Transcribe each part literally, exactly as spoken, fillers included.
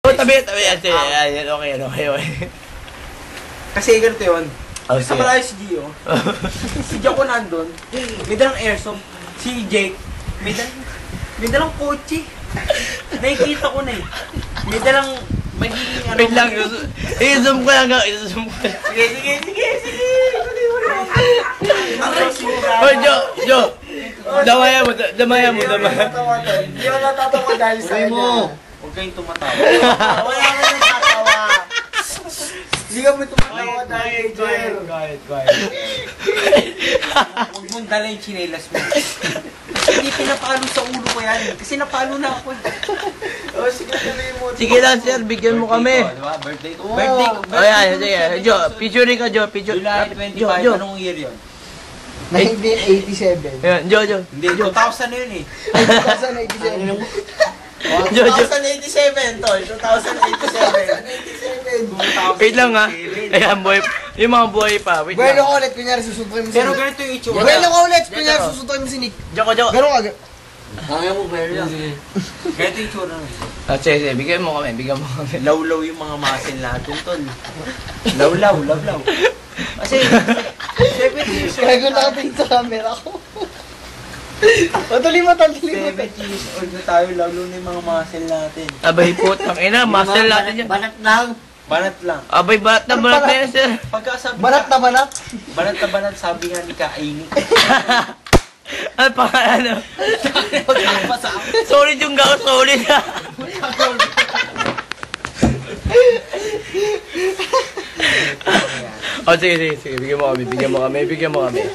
Oh, tabi, tabi. Ayan, okay, okay, okay. Kasi ganito yun. Oh, sa malayo si Gio. Si Jaco nandun. May dalang airsoft. Si Jake. May dalang, may dalang kotse. Nakikita ko na eh. May dalang magiging ano. Wait lang. I-zoom ko lang. I-zoom ko lang. Sige, sige, sige, sige. Oh, Jo, Jo. Damaya mo, damaya mo, damaya. Hindi ako natatawa dahil sa kanya. Huwag kayong tumatawa. Wala ka nang tatawa. Hindi kami tumatawa dahil kay Jer. Quiet, quiet. Huwag mong dala yung chinelas mo. Hindi pinapalo sa ulo ko yan. Kasi napalo na ako. O, sige, tuloy mo. Sige lang, sir. Bigyan mo kami. Birthday ko. Birthday ko. Oh, yan. Sige. Jo, picturing ka, Jo. Picture. July twenty-five. Jo, Jo. Anong year yun? nineteen eighty-seven. Yan, Jo, Jo. Hindi, two thousand na yun eh. two thousand eighty-seven. Jo, Jo. two thousand eighty-seven, tol. two thousand eighty-seven. Wait lang, ha. Ayan, boy. Yung mga buhay pa. Wait Bueno lang. ka ulit, kunyari susuntukin mo si Pero Nick. ganito yung itsura. Bueno ka ulit, kunyari susuntukin mo si Nick. Joko, Joko. Gano'n ka. Kaya mo, pero lang. Ganito yung itsura nun. Ah, sige, sige. Bigyan mo kami. Bigyan mo kami. Lawlaw yung mga muscle natin, tol. Lawlaw, lawlaw. Kasi, seventy years old. Kaya ko nakatingin sa camera ko. O, tuloy mo, tol. Tuloy mo. seventy years old na tayo, lawlaw na yung mga muscle natin. Abay po. Ang ina, muscle natin yan. Banat lang. Banat lang. Abay, balat na balat na yan, sir. Pagkasabi Banat na banat. banat na banat, sabi nga ni Kaini. Ano pa ano? Pagkapasa ako. Solid yung gao, solid. Oh, sige, sige, sige. Bigyan mo kami, bigyan mo kami, bigyan mo kami.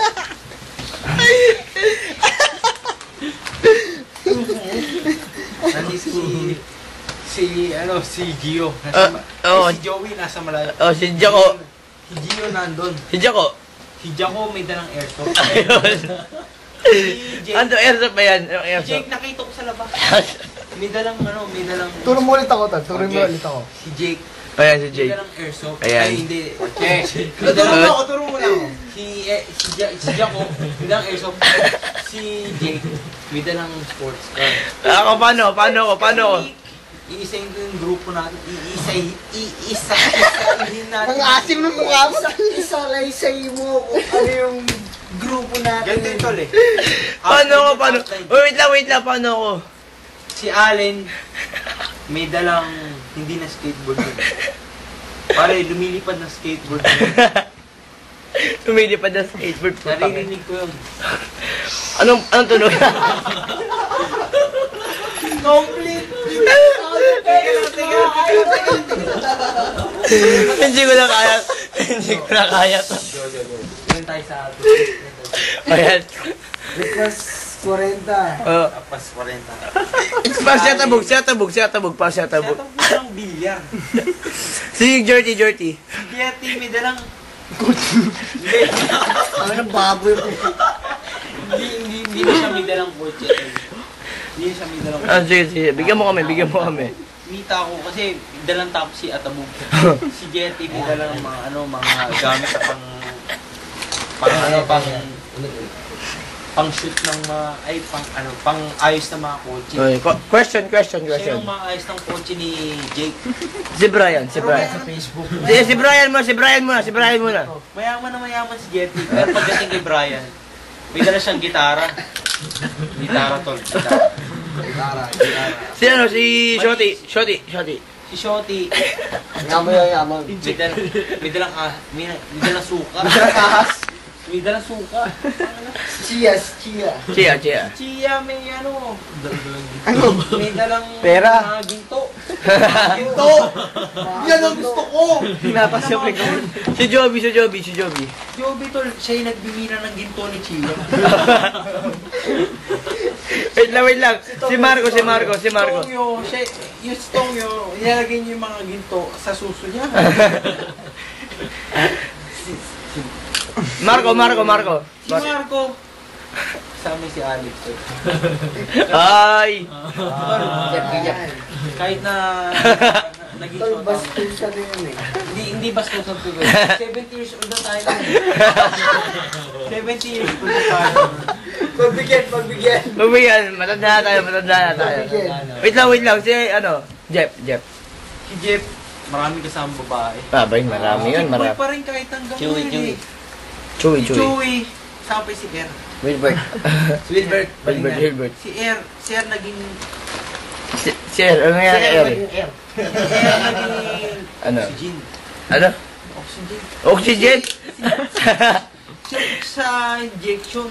Nandito si, si, ano, si Gio. Ah, Nasa, oo. eh, si Joey nasa malayo. Oh, si Jaco. Si Gio nandun. Si Jaco. Si Jaco may dalang airsoft. Ayun. Si Jake, Ano, airsoft ba yan? Yung si airsoft. Jake nakita ko sa labas. May dalang, ano, may dalang... Turo mo ulit ako, tol. Turo mo Okay. ulit ako. Si Jake. Ayan, si May Jake. dalang airsoft. Ayan. Ay, hindi. Okay. Turo mo ako, turo mo lang ako. Si, eh, si, ja, si Jaco, may dalang airsoft. Si Jake, may dalang sports car. Ako, paano? Paano ko? Paano ko? Iisa yung grupo natin. Iisa, iisa, iisa, natin. Ang asim ng mukha mo. Isa-isa-laysay mo kung ano yung grupo natin. Ganito yung tol eh. Paano ko? Paano? Outside. Oh, wait lang, wait lang. Paano ko? Si Allen, may dalang hindi na skateboard yun. Pare, lumilipad na skateboard yun. Tumilipad na skateboard po. Naririnig ko yun. Anong, anong tunog? Complete! Hindi ko na kaya. Hindi ko na kaya to. Ganun tayo sa ato. Ayan. Request forty. Oh. Pas forty. Pa siya tabog, siya tabog, siya tabog, pa siya Siya tabog. itong dalang bilyar. Si Jorty, Jorty. Si Yeti, may dalang... Ano ng baboy mo? Hindi, hindi, hindi na siya may dalang kotse. Hindi na siya may dalang Ah, sige, sige. Bigyan mo kami, bigyan mo kami. Mita ako kasi dalang tapos si Atabog. Si Jetty may dalang mga ano, mga gamit na pang pang ano, pang pang shoot ng mga ay pang ano, pang ayos ng mga kotse. Okay, qu- question, question, Siya question. yung mga ayos ng kotse ni Jake. Si Brian, si Brian. Sa Facebook. Si, si Brian muna, si Brian muna, si Brian muna. Mayaman na mayaman si Jetty. Pero pagdating kay Brian, may dala siyang gitara. Gitara tol, gitara. Gitara, gitara. Si ano, si Shotty, Shotty, Shotty. Si Shotty, Yaman yung yaman. may dalang, may dalang, ah, may, may dalang suka. May dalang ahas. May dalang suka. Cheers, cheers. Chia, chia. Chia, may ano, Ano? may dalang Pera. mga ginto. Ito! Yan ang gusto ko! Pinapasya ko. Si Joby, si Joby, si Joby. Joby tol, siya yung nagbimina ng ginto ni Chia. Wait lang, wait lang. Si Marco, si Marco, si Marco. Stongyo, siya, yung Stongyo, ilalagay niyo yung mga ginto sa suso niya. Marco, Marco, Marco. Si Marco, kasama si Alex. eh. Ay! Kahit na naging Tol, shota. bastusa din yun eh. Hindi, hindi bastusan ko. seventy years old na tayo. seventy years old na tayo. Pagbigyan, pagbigyan. Pagbigyan, matanda na tayo, matanda na tayo. Wait lang, wait lang. Si ano, Jeff, Jeff. Si Jeff, marami kasama babae. Abay, marami yun, Si Boy marami. pa rin kahit hanggang Chewy, ngayon chewy. eh. Chewy, Si chewy. Chewy, kasama pa si Er. Wilbert. Si Wilbert. Wilbert, Wilbert. Si Er, si Er naging... Si- Sir, ano nangyari, Er? Si Er naging... Ano? Oxygen. Ano? Oxygen. Oxygen? Check sa injection.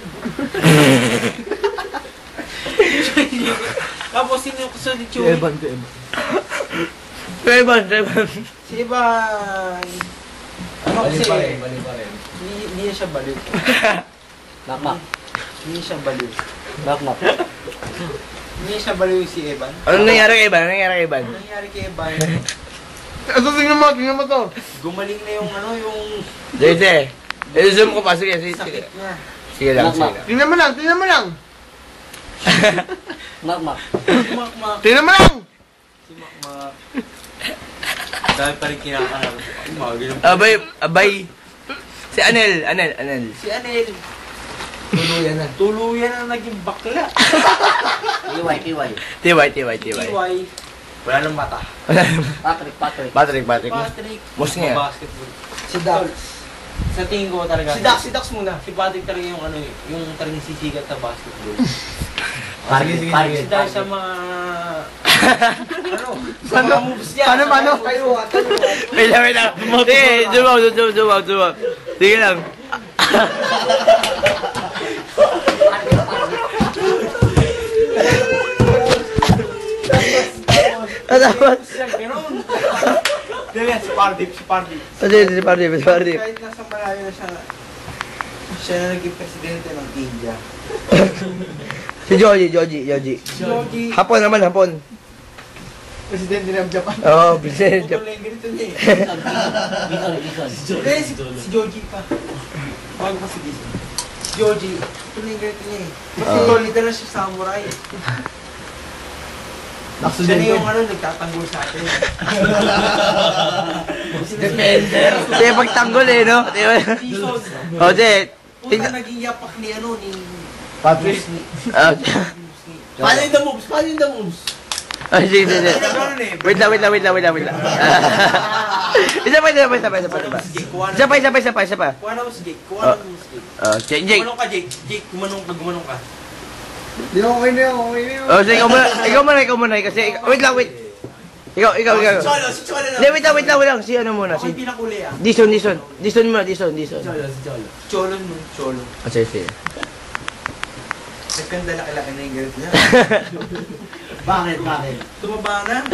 Tapos sino yung kasunod ni Chewy? Evan, si Evan. Si Evan. Ano kasi? Bali pa rin. Hindi hindi niya siya baliw. Knock-knock. Hindi niya siya baliw. Knock-knock. Hindi niya siya baliw si Evan. Ano nangyari kay Evan? Ano nangyari kay Evan? Ano nangyari kay Evan? Ano, tingnan mo, tingnan mo to. Gumaling na yung ano, yung Sige, sige. I-zoom ko pa. Sige, sige. Sige, sakit niya. sige lang, sige lang. Tingnan mo lang, tingnan mo lang. Knock-knock. Si Makmak. Tingnan mo lang. Si Makmak. Dahil pa rin kinakaharap. Ay, mga ganun. Abay, abay. Si Anel, Anel, Anel. Si Anel. Tuluyan na. Tuluyan na naging bakla. Kiway, kiway. Tiway, tiway, tiway. Tiway. Wala nang mata. Patrick, Patrick. Patrick, Patrick. Patrick. Boss niya. Basketball. Si Dax. Sa tingin ko talaga. Si Dax, si Dax muna. Si Patrick talaga yung ano eh, yung talagang sisigat sa basketball. Patrick, Patrick. Kasi dahil sa mga... ano? Sa Paano? mga moves niya. Paano, sa paano? mga moves. Kayo, ah, kayo. ah. Wait lang, wait lang. Sige, zoom out, zoom, zoom out, zoom out. Sige lang. Natapos. Siya, ganun. Dahil yan, si Pardeep, si Pardeep. Sige, si Pardeep, si Pardeep. Kahit nasa malayo na siya, siya na naging presidente ng India. Si Joji, Joji, Joji. Si Yogi, Hapon naman, hapon. Presidente ng Japan. Oo, oh, President. putol na yung ganito niya eh. Bison, bison. Hindi, si, si Joji pa. Bago pa si Bison. Si Joji, putol na yung ganito niya eh. Kasi Ah. literal siya samurai. Siya na yung ano, nagtatanggol sa atin. Defender. Sige, pagtanggol eh, no? Bison. O, sige. Puta Tingnan. naging yapak ni ano, ni... Patrick. Ni... Ah, Paano yung the moves? Paano yung the moves? Ay, sige, sige. sige. Ganun eh. Wait lang, wait lang, wait lang, wait lang, wait lang. Isa pa, isa pa, isa pa, isa pa, isa pa. Isa pa, isa pa, isa pa, isa pa. Kuha na mo si Jake. Kuha na mo si Jake. Oh, Jake, Jake. Gumanong ka, Jake. Jake, gumanong ka, gumanong ka. Di ako okay na yun, okay na yun. Oh, sige, ikaw muna, ikaw muna, ikaw muna, kasi, wait lang, wait. Ikaw, ikaw, ikaw. Si Cholo, si Cholo na. Hindi, wait lang, wait lang, wait lang, si ano muna, Ako yung si... pinakuli ah. Dison, Dison. Dison muna, Dison, Dison. Cholo, si Cholo. Cholo nun, Cholo. Oh, sige, sige. Nagkanda laki-laki na yung ganito niya. Bakit, bakit? Tumaba na.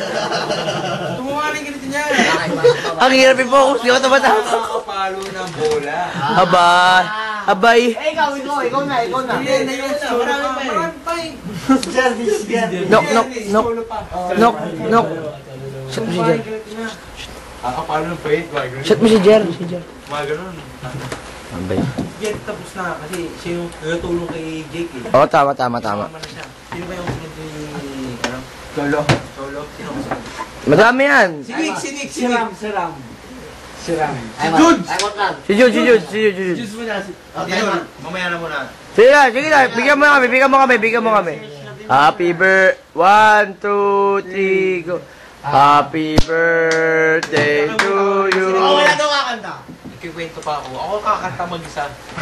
Tumaba na yung ganito niya. Bakit, bakit? Ang hirap i-focus, di ko tumatawa. Nakakapalo ng bola. Aba, abay. Eh, ikaw, ikaw, ikaw na, ikaw na. Hindi, hindi, hindi. Marami pa eh. Marami pa eh. Si Jerry, si Jerry. Nok, nok, nok. Cholo pa. Nok, nok. Shot mo si Tumaba Jer. yung ganito niya. Nakakapalo ng pait. Mga ganun. Shot mo si Jer, si Jer. Mga ganun. Abay. Jake tapos na kasi siya yung nagtulong kay Jake eh. Oo, tama, tama, tama. Tama na siya. Sino ba yung sunod ni... ano? Cholo. Cholo? Sino ang sunod? Madami yan. Si Nick, si Nick, si Si Ram, Nick. si Ram. Si Ram. I want, Jude! I want lang. Si Jude, si Jude, si Jude, si Jude. Juice mo na. si- Okay, mamaya na muna. Sige na, sige na. Bigyan mo na kami, bigyan mo kami, bigyan mo kami. Happy birthday. One, two, three, go. Happy birthday to you. Oh, wala daw kakanta. Nagkikwento pa ako. Ako kakanta mag-isa.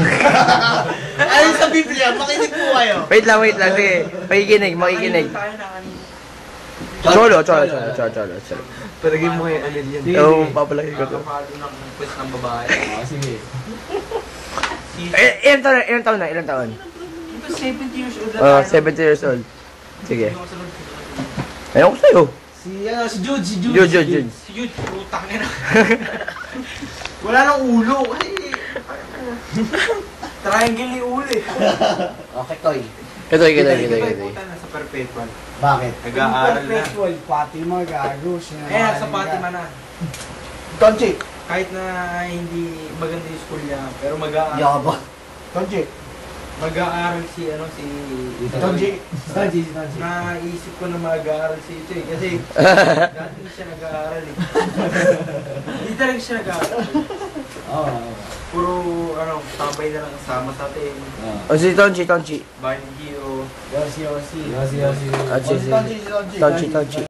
Ano sa Biblia? Makinig po kayo. Wait lang, wait lang. Sige. Makikinig, makikinig. Tayo na kanina. Cholo, cholo, cholo, cholo, cholo, cholo. Palagay mo kayo alin yan. Oo, papalagay ko to. Kakapalo ng quiz ng babae. Ah, sige. Si... Eh, ilang taon na, ilang taon na, ilang taon? Ito, seventy years old na Oh, tayo. seventy years old. Sige. Yung sunod. Ayun ko sa'yo. Si, ano, si Jude, si Jude. Jude, Jude, Jude. Si Jude, putang na. Wala nang ulo. Kasi, Triangle ni ulo eh. Okay, Toy. Katoy, katoy, katoy, Ito, katoy. puta na sa perpetual. bakit? Nag-aaral na. Pati mga gago. sinungaling Eh, nasa ka. Fatima na. Tonchi. Kahit na hindi maganda yung school niya, pero mag-aaral. Yaba. Tonchi. Mag-aaral si, ano, si... Tonchi. Tonchi, Tonchi. Naisip ko na mag-aaral si ito eh. Kasi dati hindi siya nag-aaral eh. Hindi talaga siya nag-aaral. Oo. Puro, ano, tambay na lang kasama sa atin. O si Tonchi, Tonchi. Bayan Gio. Yossi, Yossi. Yossi, Yossi. Ah, si, si. Tonchi, Tonchi. Tonchi, Tonchi.